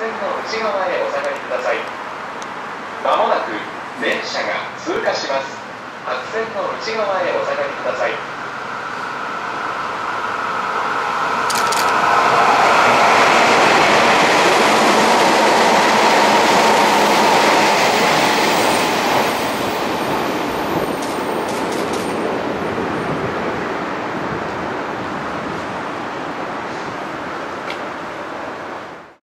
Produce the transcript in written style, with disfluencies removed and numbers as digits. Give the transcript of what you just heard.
線の内側へお下がりください。まもなく電車が通過します。白線の内側へお下がりください。